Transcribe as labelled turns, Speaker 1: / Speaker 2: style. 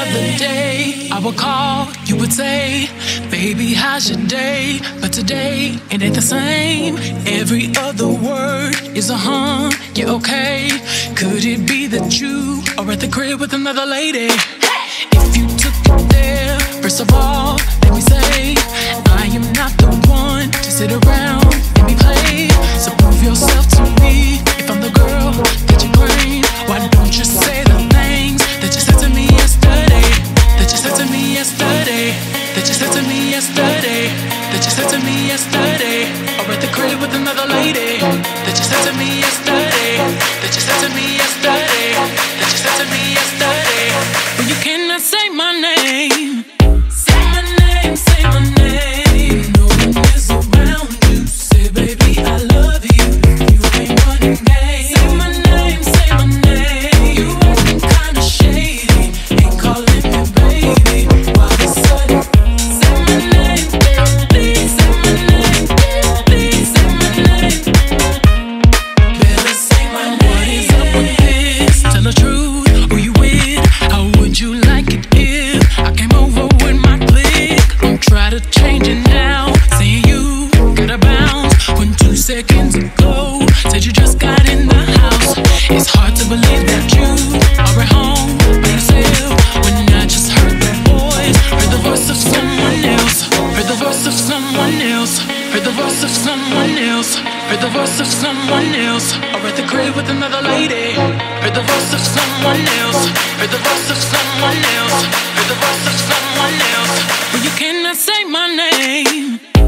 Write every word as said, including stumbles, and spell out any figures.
Speaker 1: other day, I would call, you would say, baby, how's your day? But today, it ain't the same. Every other word is a huh, yeah, okay. Could it be that you are at the crib with another lady? If you took it there, first of all, let me say, I am not the one to sit around and be played. So prove yourself to me. If I'm the girl that you claim, why don't you say the things that you said to me yesterday? That you said to me yesterday. That you said to me yesterday. That you said to me yesterday. Or at the crib with another lady. That you said to me yesterday. That you said to me yesterday. That you said to me yesterday. But you cannot say my name. Say my name, say my name. No one is around you. Say, baby, I love you. You ain't running game. Say my name, say my name. You acting kinda shady. Ain't calling me baby. Why the sudden? Say my name, please. Say my name, please. Say my name. Better say my name. What is up with this? Tell the truth. Who you with? How would you like it if I came over with my clique? Don't try to change it now. Saying you gotta bounce when two seconds ago said you just got in the house. It's hard to believe that you are at home by yourself when I just heard the voice, heard the voice of someone else, heard the voice of someone else, heard the voice of someone else, heard the voice of someone else, or at the crib with another lady. Heard the voice of someone else, heard the voice of someone else, heard the voice of someone else. But you cannot say my name.